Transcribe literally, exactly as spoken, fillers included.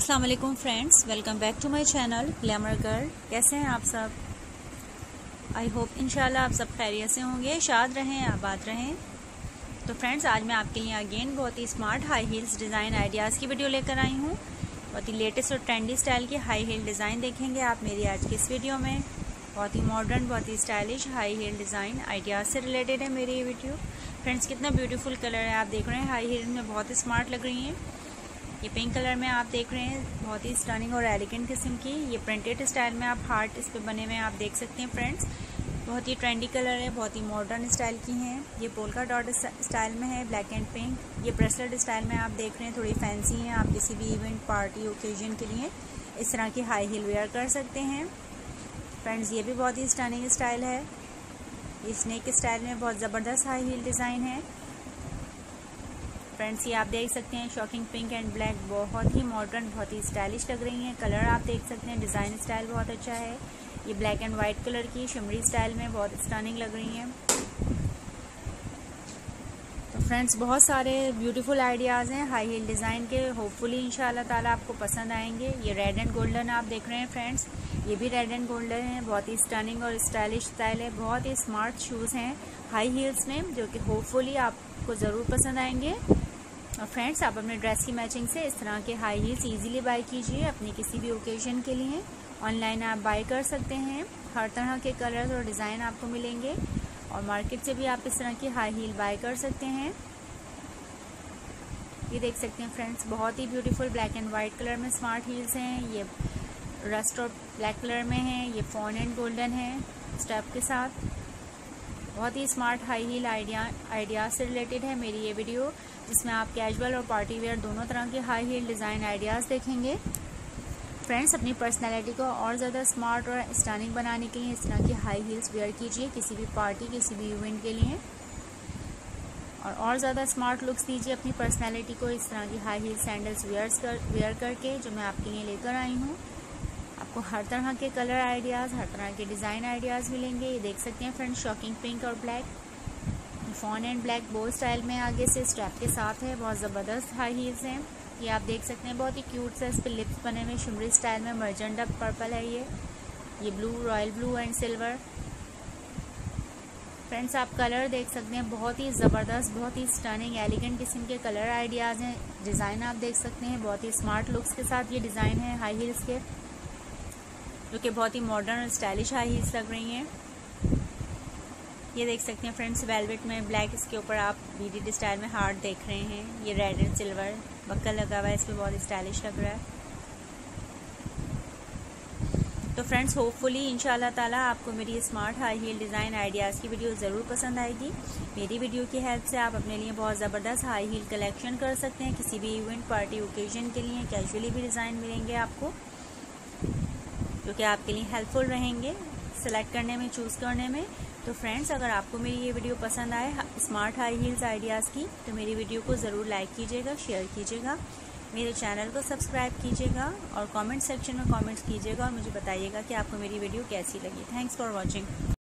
अस्सलाम वालेकुम friends, welcome back to my channel glamour girl. कैसे हैं आप सब? आई होप इंशाल्लाह आप सब खैरियत से होंगे, शाद रहें, आबाद रहें। तो फ्रेंड्स, आज मैं आपके लिए अगेन बहुत ही smart high heels design ideas की वीडियो लेकर आई हूँ। बहुत ही लेटेस्ट और ट्रेंडी स्टाइल की हाई हील डिज़ाइन देखेंगे आप मेरी आज की इस वीडियो में। बहुत ही मॉडर्न, बहुत ही stylish high heel design ideas से रिलेटेड है मेरी ये वीडियो। फ्रेंड्स, कितना ब्यूटीफुल कलर है, आप देख रहे हैं हाई हील में बहुत ही स्मार्ट लग रही हैं। ये पिंक कलर में आप देख रहे हैं, बहुत ही स्टनिंग और एलिगेंट किस्म की। ये प्रिंटेड स्टाइल में आप हार्ट इस पे बने हुए आप देख सकते हैं फ्रेंड्स। बहुत ही ट्रेंडी कलर है, बहुत ही मॉडर्न स्टाइल की हैं। ये पोल्का डॉट स्टाइल में है, ब्लैक एंड पिंक। ये ब्रेसलेट स्टाइल में आप देख रहे हैं, थोड़ी फैंसी है। आप किसी भी इवेंट, पार्टी, ओकेजन के लिए इस तरह की हाई हील वेयर कर सकते हैं फ्रेंड्स। ये भी बहुत ही स्टनिंग स्टाइल है। ये स्नेक स्टाइल में बहुत ज़बरदस्त हाई हील डिज़ाइन है फ्रेंड्स। ये आप देख सकते हैं, शॉकिंग पिंक एंड ब्लैक, बहुत ही मॉडर्न, बहुत ही स्टाइलिश लग रही हैं। कलर आप देख सकते हैं, डिज़ाइन स्टाइल बहुत अच्छा है। ये ब्लैक एंड वाइट कलर की शिमरी स्टाइल में बहुत स्टनिंग लग रही हैं। तो फ्रेंड्स, बहुत सारे ब्यूटीफुल आइडियाज़ हैं हाई हील डिज़ाइन के। होपफुली इंशाल्लाह ताला आपको पसंद आएंगे। ये रेड एंड गोल्डन आप देख रहे हैं फ्रेंड्स, ये भी रेड एंड गोल्डन है। बहुत ही स्टनिंग और स्टाइलिश स्टाइल है। बहुत ही स्मार्ट शूज़ हैं हाई हील्स में, जो कि होपफुली आपको ज़रूर पसंद आएंगे। और फ्रेंड्स, आप अपने ड्रेस की मैचिंग से इस तरह के हाई हील्स इजीली बाय कीजिए अपनी किसी भी ओकेजन के लिए। ऑनलाइन आप बाय कर सकते हैं, हर तरह के कलर्स और डिज़ाइन आपको मिलेंगे। और मार्केट से भी आप इस तरह की हाई हील बाय कर सकते हैं। ये देख सकते हैं फ्रेंड्स, बहुत ही beautiful black and white colour में स्मार्ट हील्स हैं। ये रस्ट और ब्लैक कलर में है। ये फॉन एंड गोल्डन है स्टेप के साथ। बहुत ही smart high heel idea ideas से रिलेटेड है मेरी ये वीडियो, जिसमें आप कैजुअल और पार्टी वेयर दोनों तरह के हाई हील डिज़ाइन आइडियाज़ देखेंगे फ्रेंड्स। अपनी पर्सनैलिटी को और ज़्यादा स्मार्ट और स्टनिंग बनाने के लिए इस तरह की हाई हील्स वेयर कीजिए किसी भी पार्टी, किसी भी इवेंट के लिए। और और ज़्यादा स्मार्ट लुक्स दीजिए अपनी पर्सनैलिटी को इस तरह की हाई हील सैंडल्स वेयर्स कर वेयर करके, जो मैं आपके लिए लेकर आई हूँ। आपको हर तरह के कलर आइडियाज़, हर तरह के डिज़ाइन आइडियाज़ मिलेंगे। ये देख सकते हैं फ्रेंड्स, शॉकिंग पिंक और black, fawn and black bow style में आगे से स्ट्रैप के साथ है। बहुत ज़बरदस्त हाई हील्स हैं। ये आप देख सकते हैं, बहुत ही क्यूट से इस पर लिप्स बने हुए शिमरी स्टाइल में। मर्जेंडा पर्पल है ये ये blue, royal blue and silver. Friends, आप कलर देख सकते हैं, बहुत ही ज़बरदस्त, बहुत ही स्टनिंग एलिगेंट किस्म के कलर आइडियाज़ हैं। डिज़ाइन आप देख सकते हैं, बहुत ही स्मार्ट लुक्स के साथ ये डिज़ाइन है हाई हील्स के, जो कि बहुत ही मॉडर्न और स्टाइलिश हाई हील्स लग रही हैं। ये देख सकते हैं फ्रेंड्स, वेलवेट में ब्लैक, इसके ऊपर आप बीडीड स्टाइल में हार्ट देख रहे हैं। ये रेड एंड सिल्वर बक्कल लगा हुआ है, इस पर बहुत स्टाइलिश लग रहा है। तो फ्रेंड्स, होपफुली इंशाल्लाह ताला आपको मेरी smart high heel design ideas की वीडियो ज़रूर पसंद आएगी। मेरी वीडियो की हेल्प से आप अपने लिए बहुत ज़बरदस्त हाई हील कलेक्शन कर सकते हैं किसी भी इवेंट, पार्टी, ओकेजन के लिए। कैजुअली भी डिज़ाइन मिलेंगे आपको, जो कि आपके लिए हेल्पफुल रहेंगे सेलेक्ट करने में, चूज़ करने में। तो फ्रेंड्स, अगर आपको मेरी ये वीडियो पसंद आए स्मार्ट हाई हील्स आइडियाज़ की, तो मेरी वीडियो को ज़रूर लाइक कीजिएगा, शेयर कीजिएगा, मेरे चैनल को सब्सक्राइब कीजिएगा और कमेंट सेक्शन में कमेंट्स कीजिएगा और मुझे बताइएगा कि आपको मेरी वीडियो कैसी लगी। Thanks for watching.